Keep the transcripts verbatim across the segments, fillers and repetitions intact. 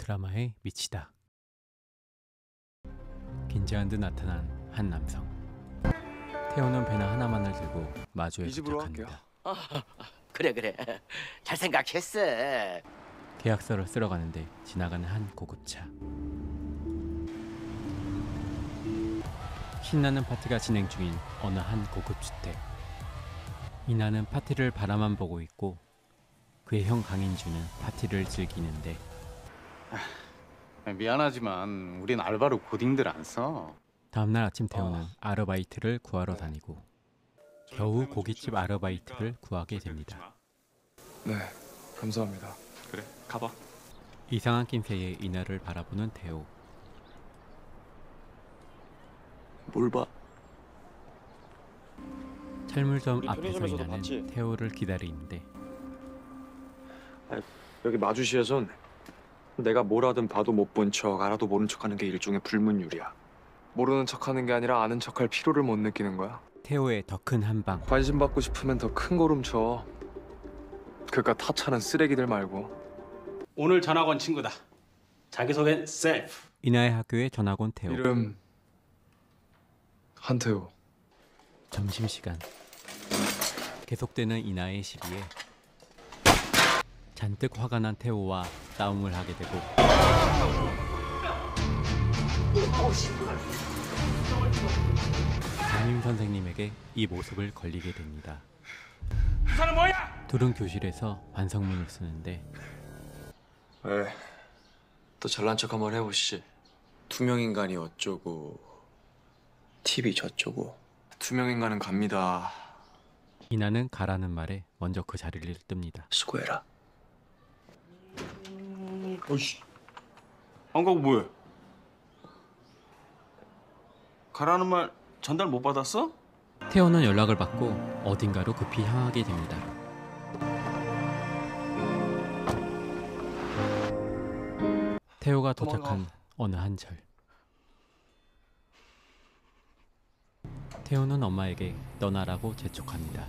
드라마에 미치다. 긴장한 듯 나타난 한 남성. 태호는 배나 하나만을 들고 마주에 도착합니다. 어, 그래 그래 잘 생각했어. 계약서를 쓰러 가는데 지나가는 한 고급차. 신나는 파티가 진행 중인 어느 한 고급주택. 이나는 파티를 바라만 보고 있고 그의 형 강인주는 파티를 즐기는데. 아, 미안하지만 우린 알바로 고딩들 안 써. 다음날 아침 태호는 아르바이트를 구하러 다니고 겨우 고깃집 아르바이트를 구하게 됩니다. 네, 감사합니다. 그래, 가봐. 이상한 낌새에 이나를 바라보는 태호. 뭘 봐? 철물점 앞에서 이나는 태호를 기다리는데 여기 마주시에선 내가 뭘 하든 봐도 못 본 척, 알아도 모른 척하는 게 일종의 불문율이야. 모르는 척하는 게 아니라 아는 척할 필요를 못 느끼는 거야. 태호의 더 큰 한방. 관심 받고 싶으면 더 큰 걸음 쳐. 그깟 타차는 쓰레기들 말고. 오늘 전학 온 친구다. 자기소개는 셀프. 이나의 학교에 전학 온 태호. 이름 한태호. 점심시간. 계속되는 이나의 시비에 잔뜩 화가 난 태호와 싸움을 하게 되고 담임 선생님에게 이 모습을 걸리게 됩니다. 부산은 뭐야? 둘은 교실에서 반성문을 쓰는데 왜? 또 잘난 척 한번 해보시지. 투명인간이 어쩌고 티비 저쩌고. 투명인간은 갑니다. 이나는 가라는 말에 먼저 그 자리를 뜹니다. 수고해라. 어이씨. 안 가고 뭐해? 가라는 말 전달 못 받았어? 태호는 연락을 받고 어딘가로 급히 향하게 됩니다. 태호가 도착한 어느 한절. 태호는 엄마에게 떠나라고 재촉합니다.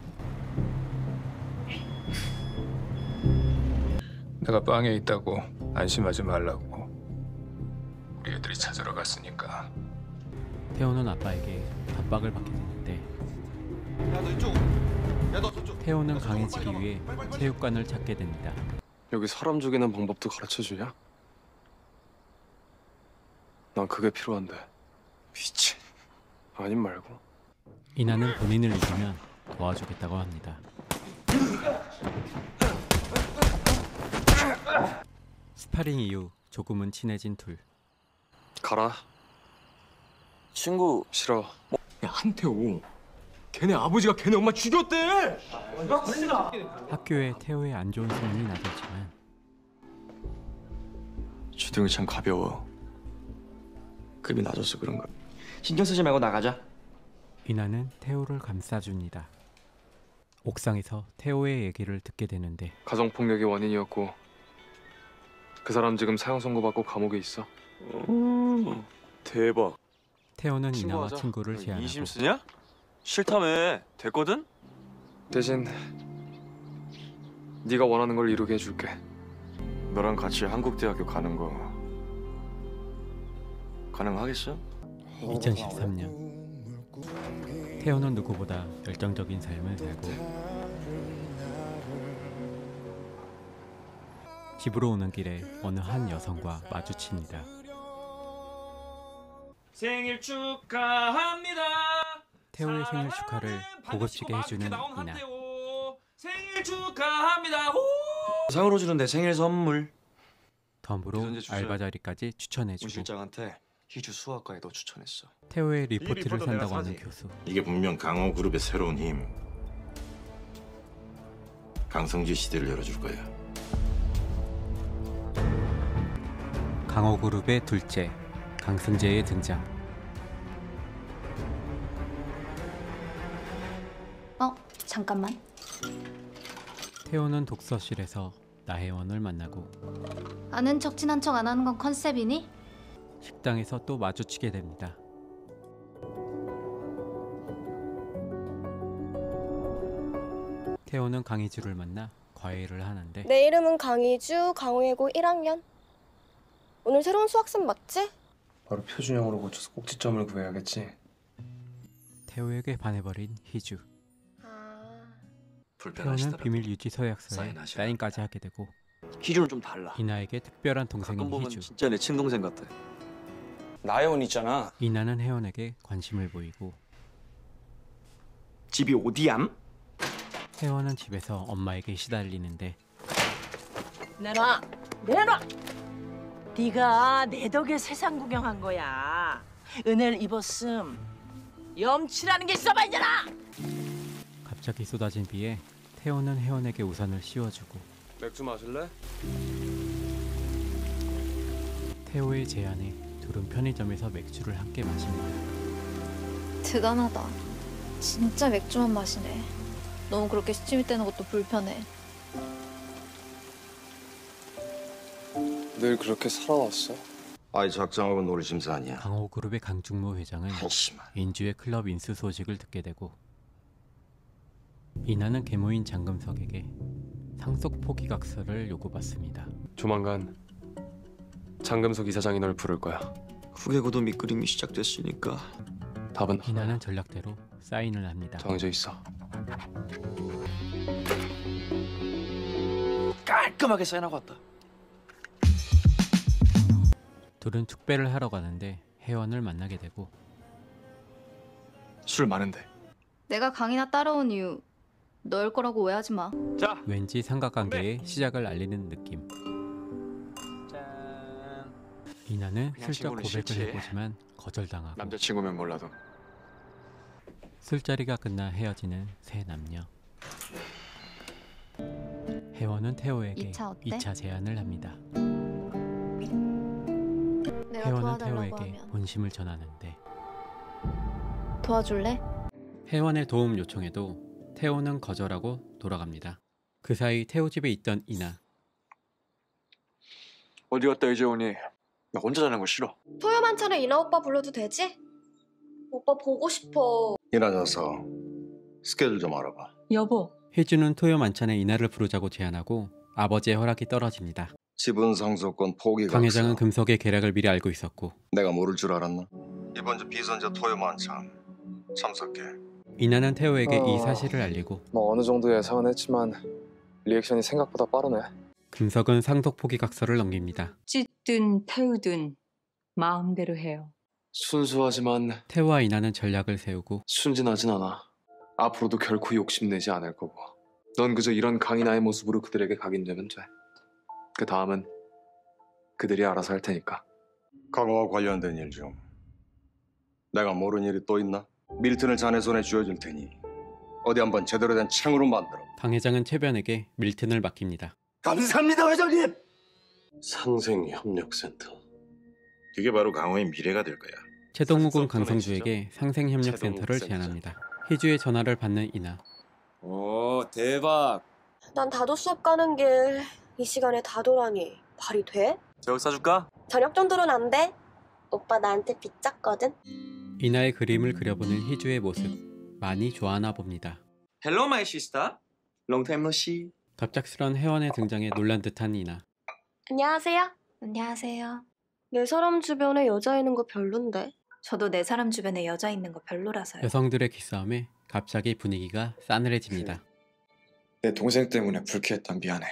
내가 빵에 있다고 안심하지 말라고 우리 애들이 찾으러 갔으니까. 태호는 아빠에게 압박을 받게 되는데 야, 너 이쪽. 야, 너 저쪽. 태호는 강해지기 위해 체육관을 찾게 됩니다. 여기 사람 죽이는 방법도 가르쳐주냐? 난 그게 필요한데. 미친. 아님 말고. 이나는 본인을 이기면 도와주겠다고 합니다. 스파링 이후 조금은 친해진 둘. 가라. 친구 싫어. 야, 한태호. 걔네 아버지가 걔네 엄마 죽였대. 학교에 태호의 안 좋은 소문이 나돌지만 주둥이 참 가벼워. 급이 낮아서 그런가. 신경 쓰지 말고 나가자. 이나는 태호를 감싸줍니다. 옥상에서 태호의 얘기를 듣게 되는데 가정폭력이 원인이었고 그 사람 지금 사형 선고받고 감옥에 있어. 오, 대박. 태호는 이나와 친구하자. 친구를 제안하고 이심 쓰냐? 싫다며. 됐거든? 대신 네가 원하는 걸 이루게 해줄게. 너랑 같이 한국대학교 가는 거 가능하겠어? 이천십삼 년 태호는 누구보다 열정적인 삶을 살고 집으로 오는 길에 어느 한 여성과 마주칩니다. 생일 축하합니다. 태호의 생일 축하를 고급지게 해주는 이나. 생일 축하합니다. 오! 상으로 주는데 생일 선물. 덤으로 유전자 주제. 알바 자리까지 문 추천해주고 실장한테 희주 수학과에 너 추천했어. 태호의 리포트를 리포트 산다고 내가 하는 사지. 교수. 이게 분명 강호그룹의 새로운 힘. 강성지 시대를 열어줄 거야. 강호그룹의 둘째 강승재의 등장. 어, 잠깐만. 태호는 독서실에서 나혜원을 만나고 아는 척 친한 척 안 하는 건 컨셉이니? 식당에서 또 마주치게 됩니다. 태호는 강희주를 만나 과외를 하는데 내 이름은 강희주, 강호예고 일 학년. 오늘 새로운 수학생 맞지? 바로 표준형으로 고쳐서 꼭지점을 구해야겠지. 태호에게 반해버린 희주. 아... 태호는 비밀 유지 서약서에 사인하시라. 사인까지 하게 되고 희주는 좀 달라. 이나에게 특별한 가끔 동생인 보면 희주. 진짜 내 친동생 같아. 나혜원 있잖아. 이나는 혜원에게 관심을 보이고 집이 어디암? 혜원은 집에서 엄마에게 시달리는데 내놔! 내놔! 네가 내 덕에 세상 구경한 거야. 은혜를 입었음. 염치라는 게 있어봐 이제라! 갑자기 쏟아진 비에 태호는 혜원에게 우산을 씌워주고 맥주 마실래? 태호의 제안에 둘은 편의점에서 맥주를 함께 마십니다. 대단하다. 진짜 맥주만 마시네. 너무 그렇게 시침이 떼는 것도 불편해. 늘 그렇게 살아왔어. 아이 작정하고 놀이심사 아니야. 강호그룹의 강중모 회장은 한심한. 인주의 클럽 인수 소식을 듣게 되고 이나는 계모인 장금석에게 상속 포기각서를 요구받습니다. 조만간 장금석 이사장이 널 부를 거야. 후계고도 밑그림이 시작됐으니까 답은 이나는 전략대로 사인을 합니다. 정해져 있어. 깔끔하게 사인하고 왔다. 둘은 축배를 하러 가는데 혜원을 만나게 되고 술 많은데. 내가 강이나 따라온 이유 너일 거라고 오해하지 마. 자, 왠지 삼각관계의 시작을 알리는 느낌. 짠. 이나는 그냥 슬쩍 친구는 고백을 싫지. 해보지만 거절당하고 남자친구면 몰라도. 술자리가 끝나 헤어지는 세 남녀. 혜원은 태호에게 이 차 어때? 이 차 제안을 합니다. 내가 혜원은 도와달라고 태호에게 하면 본심을 전하는데 도와줄래? 혜원의 도움 요청에도 태호는 거절하고 돌아갑니다. 그 사이 태호 집에 있던 이나. 어디 갔다 이제 오니? 나 혼자 자는 거 싫어. 토요만 차례 이나 오빠 불러도 되지? 오빠 보고 싶어. 일어나서 스케줄 좀 알아봐. 여보. 희주는 토요 만찬에 이나를 부르자고 제안하고 아버지의 허락이 떨어집니다. 지분 상속권 포기가. 강 회장은 금속의 계략을 미리 알고 있었고 내가 모를 줄 알았나? 이번 주 비선제 토요 만찬 참석해. 이나는 태호에게 어... 이 사실을 알리고 뭐 어느 정도 예상은 했지만 리액션이 생각보다 빠르네. 금석은 상속 포기 각서를 넘깁니다. 찢든 태우든 마음대로 해요. 순수하지만 태호와 이나는 전략을 세우고 순진하진 않아. 앞으로도 결코 욕심내지 않을 거고. 넌 그저 이런 강인아의 모습으로 그들에게 각인되면 돼. 그 다음은 그들이 알아서 할 테니까. 강호와 관련된 일 중 내가 모르는 일이 또 있나? 밀튼을 자네 손에 쥐어줄 테니 어디 한번 제대로 된 챙으로 만들어. 강 회장은 최변에게 밀튼을 맡깁니다. 감사합니다 회장님. 상생협력센터. 그게 바로 강호의 미래가 될 거야. 최동욱은 강성주에게 상생협력센터를 제안합니다. 희주의 전화를 받는 이나. 오 대박. 난 다도 수업 가는 길 이 시간에 다도라니 말이 돼? 제육 사줄까? 저녁 정도는 안 돼? 오빠 나한테 빚졌거든? 이나의 그림을 그려보는 희주의 모습 많이 좋아하나 봅니다. 헬로 마이 시스터. 롱타임 노시. 갑작스런 혜원의 등장에 놀란 듯한 이나. 안녕하세요. 안녕하세요. 내 사람 주변에 여자 있는 거 별론데. 저도 내 사람 주변에 여자 있는 거 별로라서요. 여성들의 기싸움에 갑자기 분위기가 싸늘해집니다. 내 동생 때문에 불쾌했단 미안해.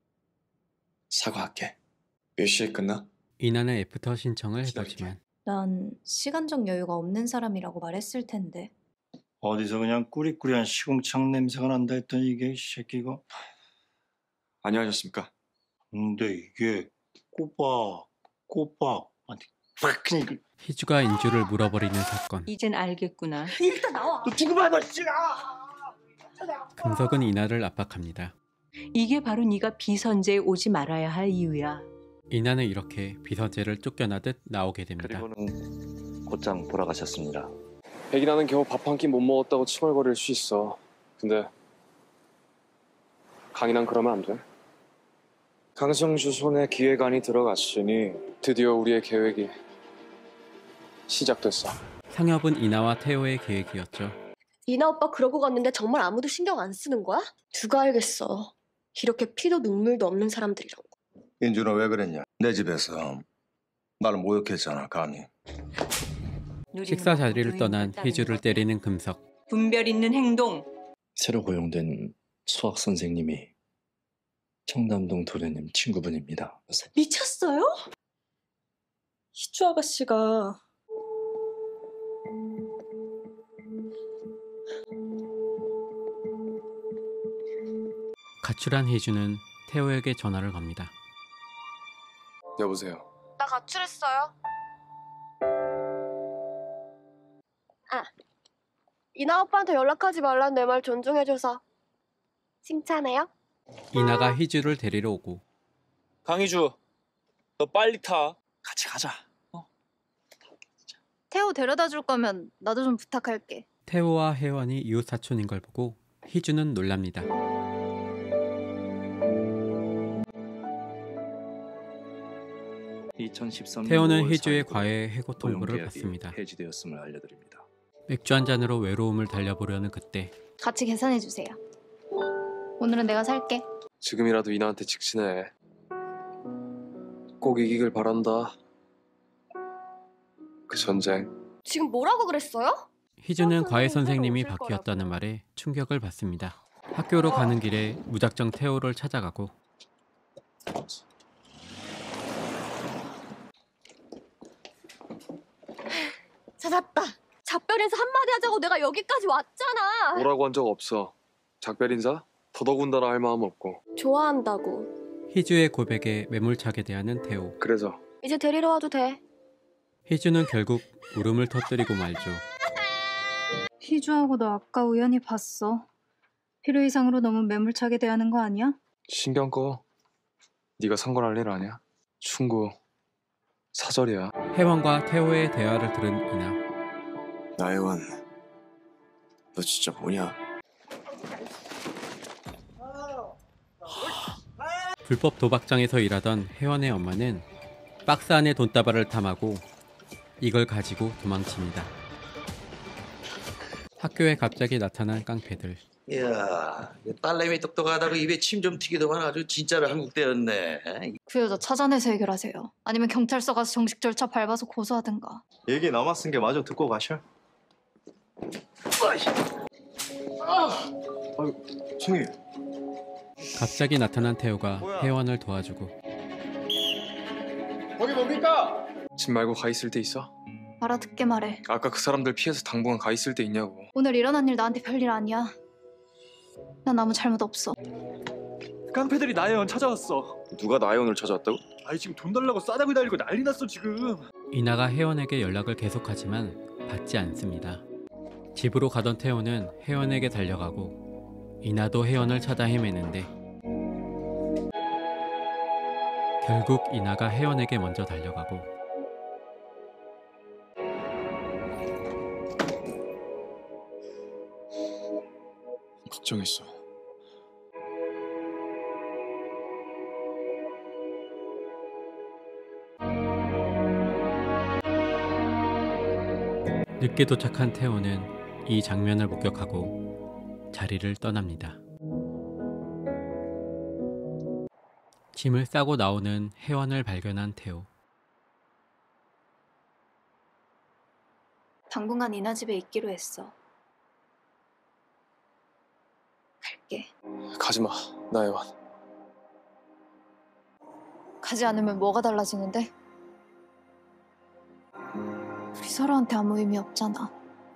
사과할게. 몇 시에 끝나? 이나는 애프터 신청을 해보지만 난 시간적 여유가 없는 사람이라고 말했을 텐데. 어디서 그냥 꾸리꾸리한 시궁창 냄새가 난다 했더니 이게 이 새끼가. 안녕하셨습니까? 근데 이게 꼬박 꼬박 아니 팍 그냥 희주가 인주를 물어버리는 사건. 이젠 알겠구나. 일단 나와. 너 지금 봐, 너 지금. 금석은 이나를 압박합니다. 이게 바로 네가 비선제에 오지 말아야 할 이유야. 이나는 이렇게 비선제를 쫓겨나듯 나오게 됩니다. 그리고는 곧장 돌아가셨습니다. 백이나는 겨우 밥 한 끼 못 먹었다고 칭얼거릴 수 있어. 근데 강인한 그러면 안 돼. 강성주 손에 기획안이 들어갔으니 드디어 우리의 계획이 시작됐어. 상엽은 이나와 태호의 계획이었죠. 이나 오빠 그러고 갔는데 정말 아무도 신경 안 쓰는 거야? 누가 알겠어. 이렇게 피도 눈물도 없는 사람들이란 거. 인주는 왜 그랬냐? 내 집에서 나를 모욕했잖아, 감히. 식사 자리를 떠난 희주를 때리는 금석. 분별 있는 행동. 새로 고용된 수학 선생님이 청담동 도련님 친구분입니다. 미쳤어요? 희주 아가씨가 가출한 희주는 태호에게 전화를 겁니다. 여보세요. 나 가출했어요. 아, 이나 오빠한테 연락하지 말란 내 말 존중해줘서 칭찬해요. 이나가 희주를 데리러 오고 강희주, 너 빨리 타. 같이 가자. 태호 데려다 줄 거면 나도 좀 부탁할게. 태호와 혜원이 이웃 사촌인 걸 보고 희주는 놀랍니다. 이천십삼 년 태호는 오월 희주의 사일 과외 해고 통보를 고용 계약이 받습니다. 해지되었음을 알려드립니다. 맥주 한 잔으로 외로움을 달려보려는 그때 같이 계산해 주세요. 오늘은 내가 살게. 지금이라도 이나한테 직진해. 꼭 이기길 바란다. 그 전쟁. 지금 뭐라고 그랬어요? 희주는 과외 선생님이 바뀌었다는 말에 충격을 받습니다. 학교로 가는 길에 무작정 태호를 찾아가고 찾았다. 작별 인사 한마디 하자고 내가 여기까지 왔잖아. 오라고 한 적 없어. 작별 인사? 더더군다나 할 마음 없고. 좋아한다고. 희주의 고백에 매몰차게 대하는 태호. 그래서 이제 데리러 와도 돼. 희주는 결국 울음을 터뜨리고 말죠. 희주하고 너 아까 우연히 봤어. 필요 이상으로 너무 매몰차게 대하는 거 아니야? 신경 꺼. 네가 상관할 일 아니야. 충고. 사절이야. 혜원과 태호의 대화를 들은 이나. 나혜원, 너 진짜 뭐냐? 불법 도박장에서 일하던 혜원의 엄마는 박스 안에 돈다발을 탐하고 이걸 가지고 도망칩니다. 학교에 갑자기 나타난 깡패들. 이야, 딸내미 똑똑하다고 입에 침 좀 튀기더만 아주 진짜로 한국대였네. 그 여자 찾아내서 해결하세요. 아니면 경찰서 가서 정식 절차 밟아서 고소하든가. 얘기 남아 쓴 게 마저 듣고 가셔. 아유, 승희. 갑자기 나타난 태호가 혜원을 도와주고. 거기 뭡니까? 집 말고 가 있을 데 있어? 알아듣게 말해. 아까 그 사람들 피해서 당분간 가 있을 데 있냐고. 오늘 일어난 일 나한테 별일 아니야. 난 아무 잘못 없어. 깡패들이 나혜원 찾아왔어. 누가 나혜원을 찾아왔다고? 아니 지금 돈 달라고 싸다구 달리고 난리 났어 지금. 이나가 혜원에게 연락을 계속하지만 받지 않습니다. 집으로 가던 태호는 혜원에게 달려가고 이나도 혜원을 찾아 헤매는데 결국 이나가 혜원에게 먼저 달려가고 걱정했어. 늦게 도착한 태호는 이 장면을 목격하고 자리를 떠납니다. 짐을 싸고 나오는 혜원을 발견한 태호. 당분간 이나 집에 있기로 했어. 갈게. 가지마, 나혜원. 가지 않으면 뭐가 달라지는데? 우리 서로한테 아무 의미 없잖아.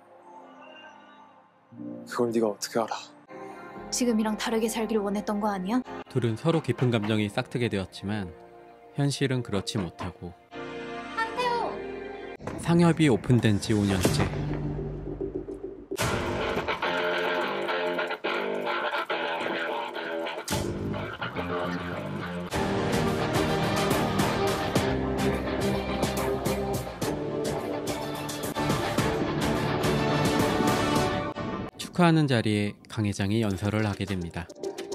그걸 네가 어떻게 알아? 지금이랑 다르게 살길 원했던 거 아니야? 둘은 서로 깊은 감정이 싹트게 되었지만 현실은 그렇지 못하고 상협이 오픈된 지 오 년째. 축하하는 자리에 강 회장이 연설을 하게 됩니다.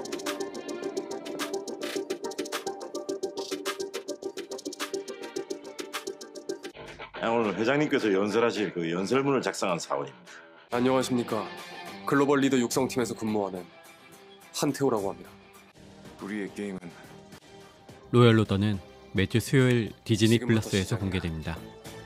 오늘 회장님께서 연설하실 그 연설문을 작성한 사원입니다. 안녕하십니까. 글로벌 리더 육성팀에서 근무하는 한태호라고 합니다. 우리의 게임은 로열 로더는 매주 수요일 디즈니 플러스에서 공개됩니다.